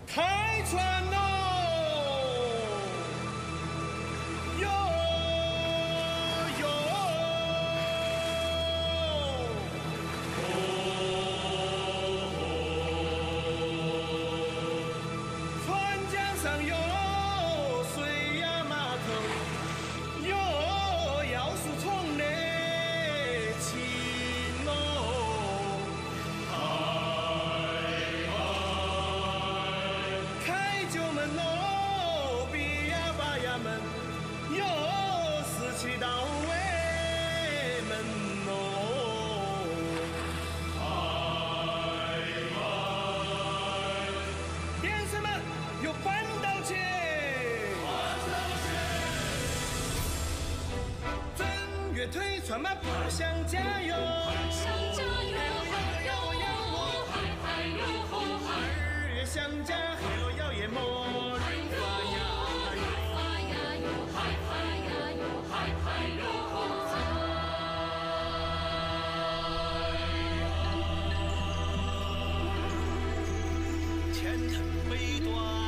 开船喽！哟哟！船江上有水呀码头，哟要是从嘞情喽。开酒门喽，别呀把呀门，哟是去到尾门喽。先生们，有半道前。正月推船嘛，跑向加油。 向加油，嗨哟吼，嗨嗨哟吼嗨， 二月相加，还要也莫嗨哟嗨呀哟，嗨嗨呀哟，嗨嗨哟吼前程北端。